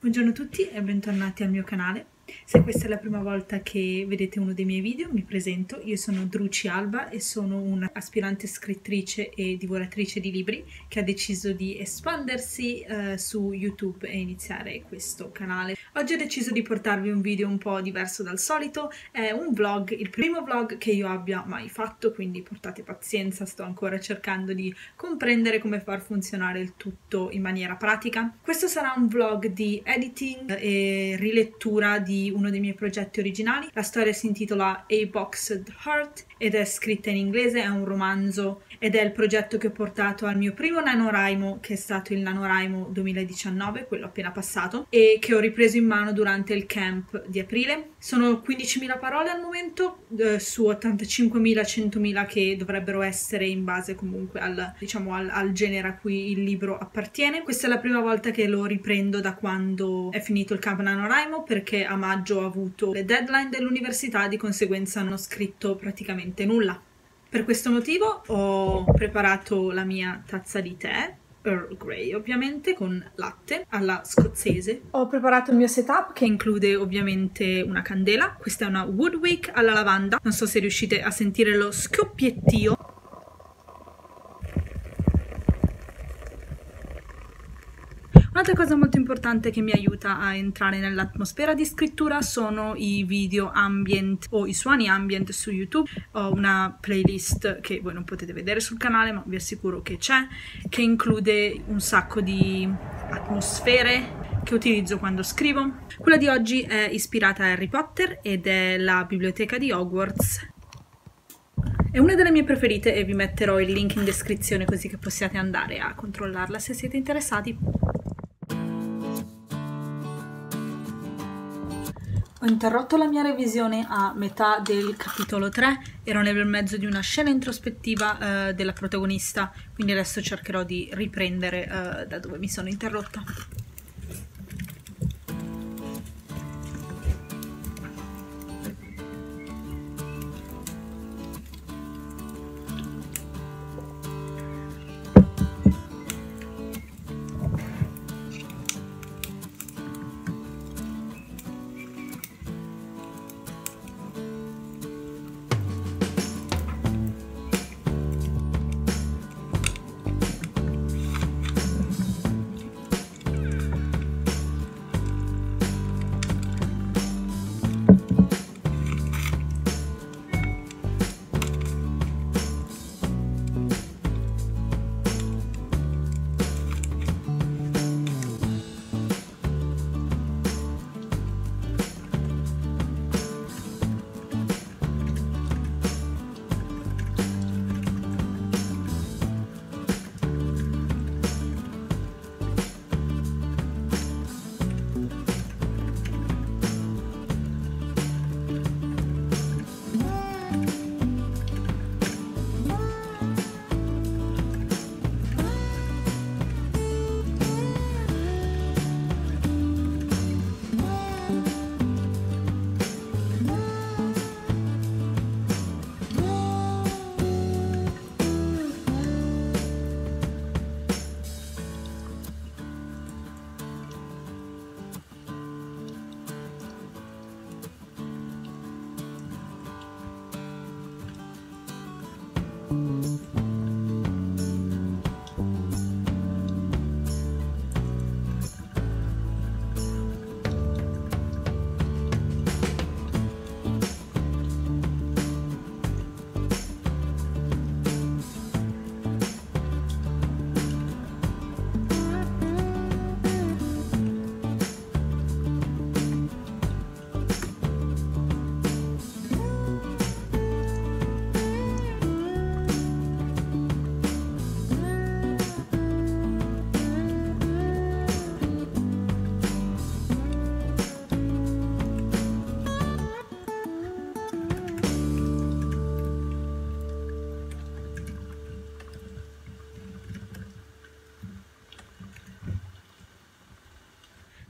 Buongiorno a tutti e bentornati al mio canale. Se questa è la prima volta che vedete uno dei miei video, mi presento. Io sono Druci Alba e sono un'aspirante scrittrice e divoratrice di libri che ha deciso di espandersi su YouTube e iniziare questo canale. Oggi ho deciso di portarvi un video un po' diverso dal solito. È un vlog, il primo vlog che io abbia mai fatto, quindi portate pazienza, sto ancora cercando di comprendere come far funzionare il tutto in maniera pratica. Questo sarà un vlog di editing e rilettura di uno dei miei progetti originali. La storia si intitola A Boxed Heart ed è scritta in inglese, è un romanzo ed è il progetto che ho portato al mio primo NaNoWriMo, che è stato il NaNoWriMo 2019, quello appena passato, e che ho ripreso in mano durante il camp di aprile. Sono 15.000 parole al momento, su 85.000-100.000 che dovrebbero essere in base comunque al genere a cui il libro appartiene. Questa è la prima volta che lo riprendo da quando è finito il camp NaNoWriMo, perché a maggio ho avuto le deadline dell'università, di conseguenza non ho scritto praticamente nulla. Per questo motivo ho preparato la mia tazza di tè, Earl Grey ovviamente, con latte alla scozzese. Ho preparato il mio setup che include ovviamente una candela, questa è una Woodwick alla lavanda, non so se riuscite a sentire lo scoppiettio. Un'altra cosa molto importante che mi aiuta a entrare nell'atmosfera di scrittura sono i video ambient o i suoni ambient su YouTube. Ho una playlist che voi non potete vedere sul canale, ma vi assicuro che c'è, che include un sacco di atmosfere che utilizzo quando scrivo. Quella di oggi è ispirata a Harry Potter ed è la biblioteca di Hogwarts. È una delle mie preferite e vi metterò il link in descrizione così che possiate andare a controllarla se siete interessati. Ho interrotto la mia revisione a metà del capitolo 3, ero nel mezzo di una scena introspettiva della protagonista, quindi adesso cercherò di riprendere da dove mi sono interrotta.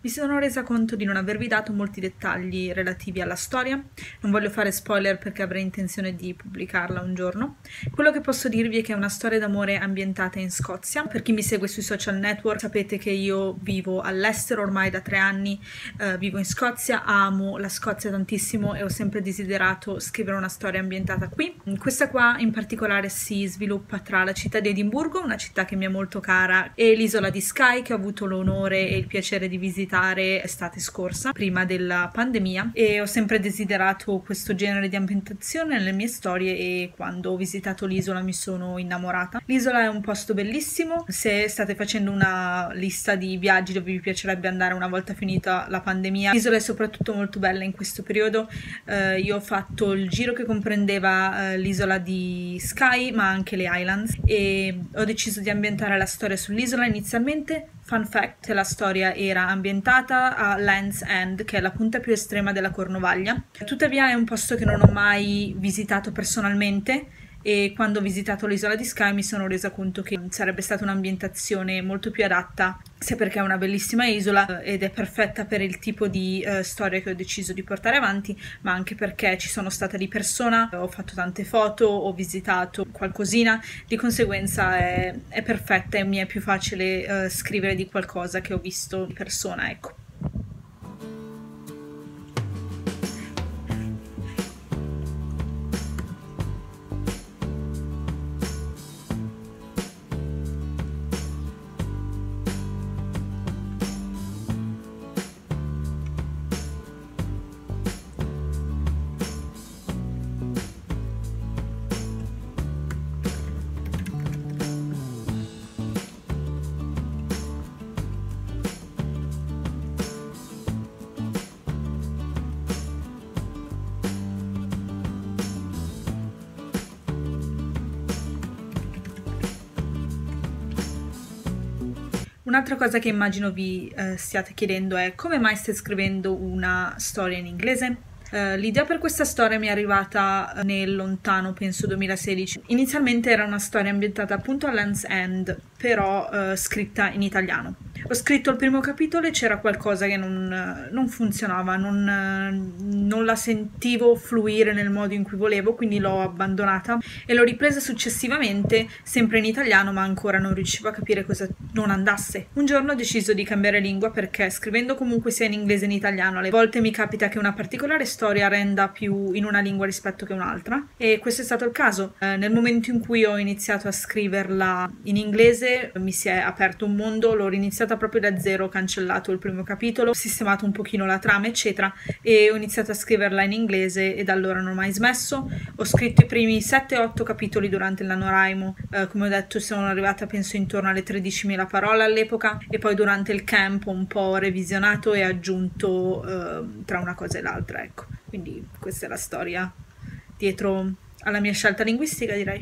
Mi sono resa conto di non avervi dato molti dettagli relativi alla storia, non voglio fare spoiler perché avrei intenzione di pubblicarla un giorno. Quello che posso dirvi è che è una storia d'amore ambientata in Scozia. Per chi mi segue sui social network sapete che io vivo all'estero ormai da 3 anni, vivo in Scozia, amo la Scozia tantissimo e ho sempre desiderato scrivere una storia ambientata qui. Questa qua in particolare si sviluppa tra la città di Edimburgo, una città che mi è molto cara, e l'isola di Skye, che ho avuto l'onore e il piacere di visitare estate scorsa, prima della pandemia, e ho sempre desiderato questo genere di ambientazione nelle mie storie e quando ho visitato l'isola mi sono innamorata. L'isola è un posto bellissimo. Se state facendo una lista di viaggi dove vi piacerebbe andare una volta finita la pandemia, l'isola è soprattutto molto bella in questo periodo. Io ho fatto il giro che comprendeva l'isola di Skye ma anche le Highlands e ho deciso di ambientare la storia sull'isola. Inizialmente, fun fact, la storia era ambientata a Land's End, che è la punta più estrema della Cornovaglia. Tuttavia è un posto che non ho mai visitato personalmente e quando ho visitato l'isola di Skye mi sono resa conto che sarebbe stata un'ambientazione molto più adatta, sia perché è una bellissima isola ed è perfetta per il tipo di storia che ho deciso di portare avanti, ma anche perché ci sono stata di persona, ho fatto tante foto, ho visitato qualcosina, di conseguenza è perfetta e mi è più facile scrivere di qualcosa che ho visto di persona, ecco. Un'altra cosa che immagino vi stiate chiedendo è come mai stai scrivendo una storia in inglese? L'idea per questa storia mi è arrivata nel lontano, penso 2016. Inizialmente era una storia ambientata appunto a Land's End, però scritta in italiano. Ho scritto il primo capitolo e c'era qualcosa che non funzionava, non la sentivo fluire nel modo in cui volevo, quindi l'ho abbandonata e l'ho ripresa successivamente, sempre in italiano, ma ancora non riuscivo a capire cosa non andasse. Un giorno ho deciso di cambiare lingua perché scrivendo comunque sia in inglese che in italiano, alle volte mi capita che una particolare storia renda più in una lingua rispetto che un'altra, e questo è stato il caso. Nel momento in cui ho iniziato a scriverla in inglese mi si è aperto un mondo, l'ho riniziata proprio da zero, ho cancellato il primo capitolo, ho sistemato un pochino la trama eccetera e ho iniziato a scriverla in inglese e da allora non ho mai smesso. Ho scritto i primi 7-8 capitoli durante il NaNoWriMo, come ho detto sono arrivata penso intorno alle 13.000 parole all'epoca e poi durante il camp ho un po' revisionato e aggiunto tra una cosa e l'altra, ecco. Quindi questa è la storia dietro alla mia scelta linguistica, direi.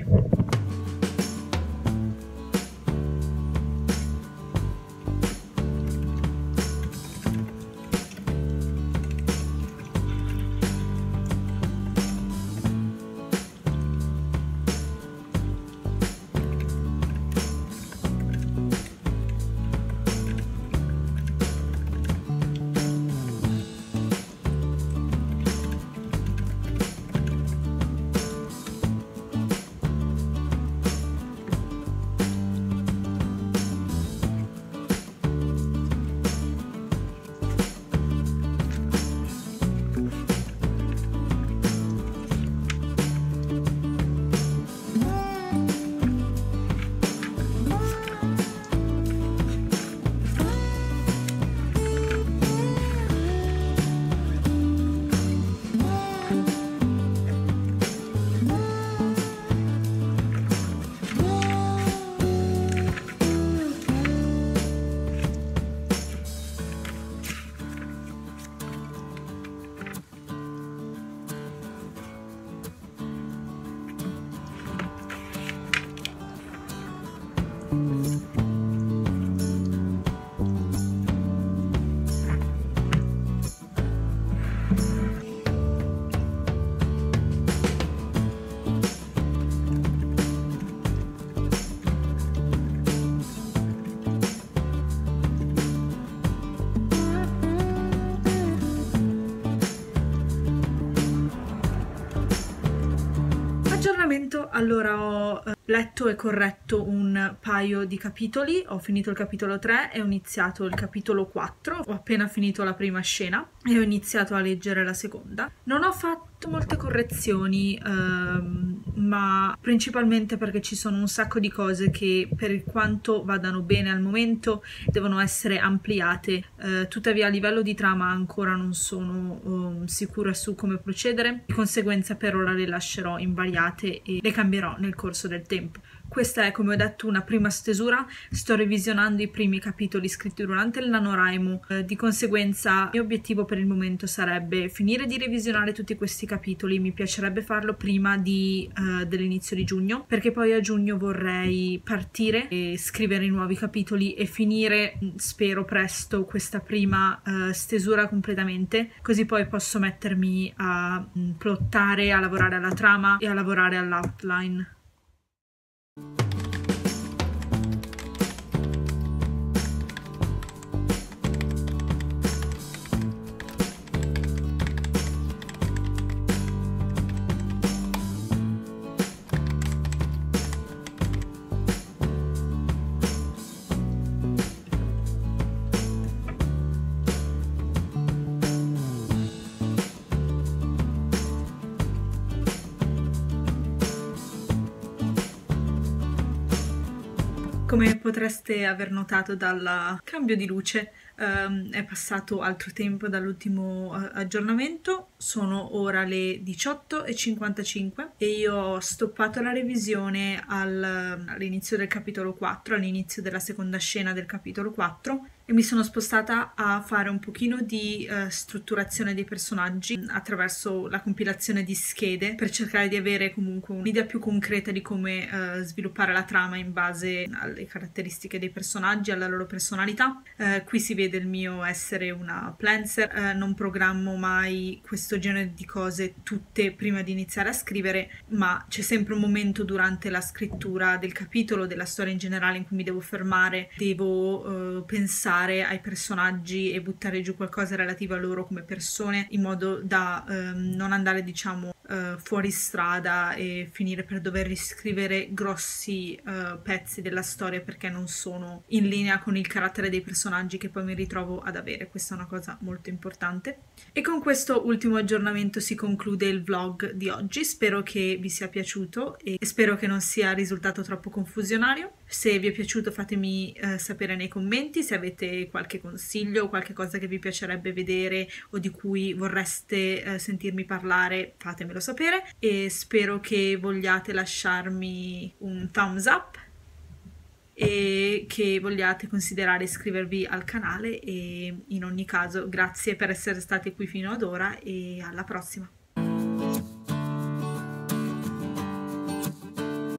aggiornamento, allora ho letto e corretto un paio di capitoli, ho finito il capitolo 3 e ho iniziato il capitolo 4, ho appena finito la prima scena e ho iniziato a leggere la seconda. Non ho fatto molte correzioni, ma principalmente perché ci sono un sacco di cose che, per quanto vadano bene al momento, devono essere ampliate. Tuttavia a livello di trama ancora non sono sicura su come procedere, di conseguenza per ora le lascerò invariate e le cambierò nel corso del tempo. Questa è, come ho detto, una prima stesura, sto revisionando i primi capitoli scritti durante il NaNoWriMo, di conseguenza il mio obiettivo per il momento sarebbe finire di revisionare tutti questi capitoli, mi piacerebbe farlo prima dell'inizio di giugno, perché poi a giugno vorrei partire e scrivere i nuovi capitoli e finire, spero presto, questa prima stesura completamente, così poi posso mettermi a plottare, a lavorare alla trama e a lavorare all'outline. Come potreste aver notato dal cambio di luce, è passato altro tempo dall'ultimo aggiornamento, sono ora le 18:55 e io ho stoppato la revisione all'inizio del capitolo 4, all'inizio della seconda scena del capitolo 4, e mi sono spostata a fare un pochino di strutturazione dei personaggi attraverso la compilazione di schede per cercare di avere comunque un'idea più concreta di come sviluppare la trama in base alle caratteristiche dei personaggi, alla loro personalità. Qui si vede il mio essere una plancer, non programmo mai questo genere di cose tutte prima di iniziare a scrivere, ma c'è sempre un momento durante la scrittura del capitolo, della storia in generale, in cui mi devo fermare, devo pensare ai personaggi e buttare giù qualcosa relativo a loro come persone, in modo da non andare, diciamo, fuori strada e finire per dover riscrivere grossi pezzi della storia perché non sono in linea con il carattere dei personaggi che poi mi ritrovo ad avere. Questa è una cosa molto importante. E con questo ultimo aggiornamento si conclude il vlog di oggi. Spero che vi sia piaciuto e spero che non sia risultato troppo confusionario. Se vi è piaciuto fatemi sapere nei commenti, se avete qualche consiglio o qualche cosa che vi piacerebbe vedere o di cui vorreste sentirmi parlare, fatemelo sapere, e spero che vogliate lasciarmi un thumbs up e che vogliate considerare iscrivervi al canale, e in ogni caso grazie per essere stati qui fino ad ora e alla prossima.